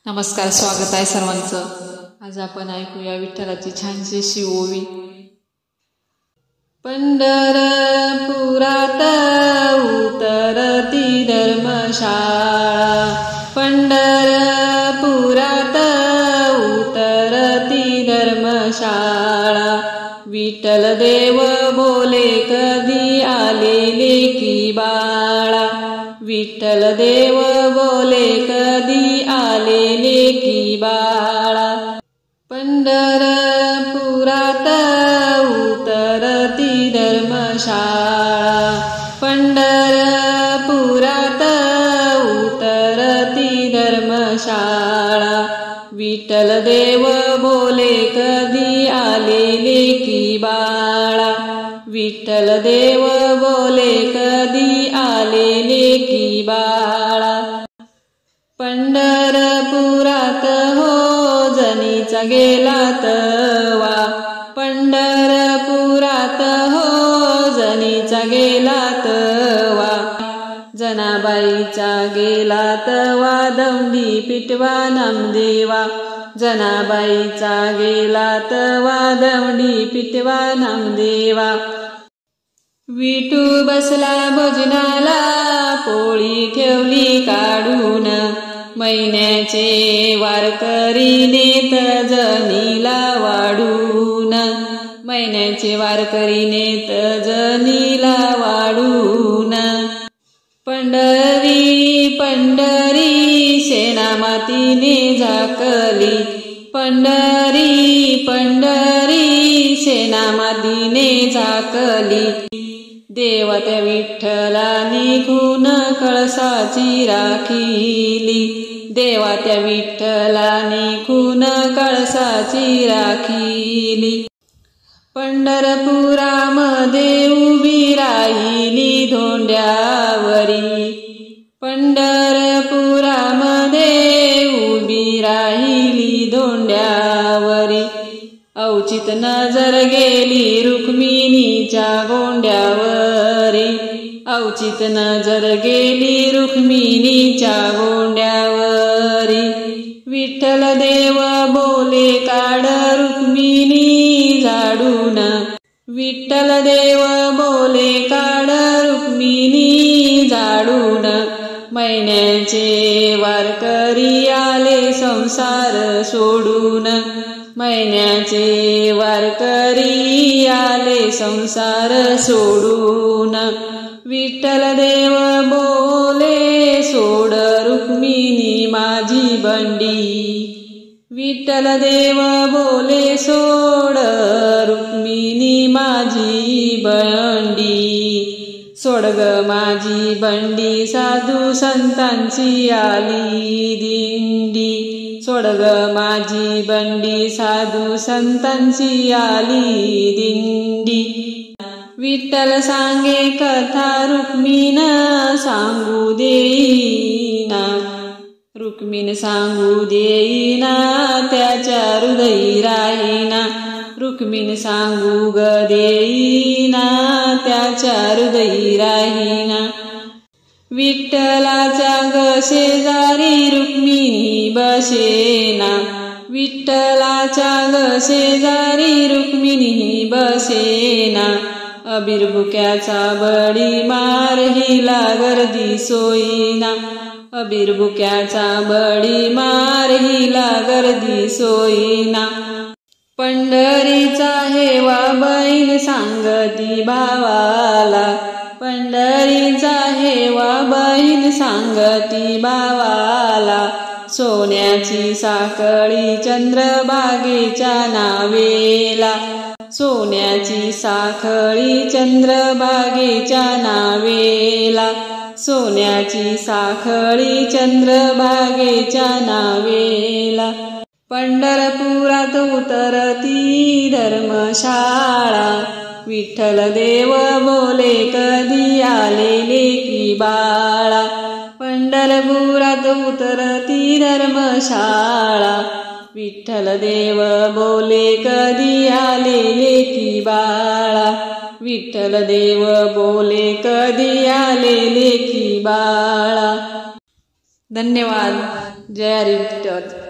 नमस्कार, स्वागत आहे सर्वांचं। आज आपण ऐकूया विठ्ठलाची छानशी ओवी। पंढरपुरात उतरती धर्मशाळा, पंढरपुरात उतरती धर्मशाळा। विठ्ठल देव बोले कधी आलेले की बाळा, विठ्ठल देव बोले कधी आलेले की बाळा। पंढरपुरात उतरती धर्मशाळा, पंढरपुरात उतरती धर्मशाळा। विठ्ठल देव बोले कधी आलेले की बाळा, विठ्ठल देव बोले कधी आलेले की बाळा। पंढरपुरात हो जनीचा गेला तवा, पंढरपुरात हो जनीचा गेला तवा। जनाबाईचा गेला तवा दौंडी पिटवा नामदेवा, जनाबाईचा गेला तवा दौंडी पिटवा नामदेवा। विठू बसला भोजनाला पोळी ठेवली काढून, महिन्याचे वारकरी नेत जनीला वाढून, महिन्याचे वारकरी नेत जनीला वाढून। पंढरी पंढरी शेणा मातीने झाकली, पंढरी पंढरी शेणा मातीने झाकली। देवा त्या विठ्ठलाने खून कळसाची राखिली, देवा त्या विठ्ठलाने खून कळसाची राखिली। पंढरपुरामध्ये उभी राहिली धोंड्यावरी, पंढरपुरामध्ये उभी राहिली धोंड्यावरी। अवचित नजर गेली रुक्मिणीच्या गोंड्यावरी, अवचित नजर गेली रुक्मिणीच्या गोंड्यावरी। विठ्ठल देव बोले काढ रुक्मिणी झाडून, विठ्ठल देव बोले काढ रुक्मिणी झाडून। महिन्याचे वारकरी आले संसार सोडून, महिन्याचे वारकरी आले संसार सोडून। विठ्ठल देव बोले सोड रुक्मिणी माझी बंडी, विठ्ठल देव बोले सोड रुक्मिणी माझी बंडी। सोड ग माझी बंडी साधू संतांची आली दिंडी, सोड ग माझी बंडी साधू संतांची आली दिंडी। विठ्ठल सांगे कथा रुक्मिण सांगू देईना, रुक्मिण सांगू देईना त्याच्या हृदयी राहीना, रुक्मिण सांगू ग देईना त्याच्या हृदयी राहीना। विठ्ठलाच्या ग शेजारी रुक्मिणी बसेना, विठ्ठलाच्या ग शेजारी रुक्मिणी बसेना। अबीरबुक्याचा बळी मार हिला गर्दी सोयीना, अबीरबुक्याचा बळी मार हिला गर्दी सोयीना। पंढरीचा हेवा बहीण सांगती भावाला, पंढरीचा हेवा बहीण सांगती भावाला। सोन्याची साखळी चंद्रभागेच्या नावेला, सोन्याची साखळी चंद्रभागेच्या नावेला, सोन्याची साखळी चंद्रभागेच्या नावेला। पंढरपुरात उतरती धर्मशाळा, विठ्ठल देव बोले कधी आलेले की बाळा। पंढरपुरात उतरती धर्मशाळा, विठ्ठल देव बोले कधी आलेले की बाळा, विठ्ठल देव बोले कधी आलेले की बाळा। धन्यवाद। जय हरी विठ्ठल.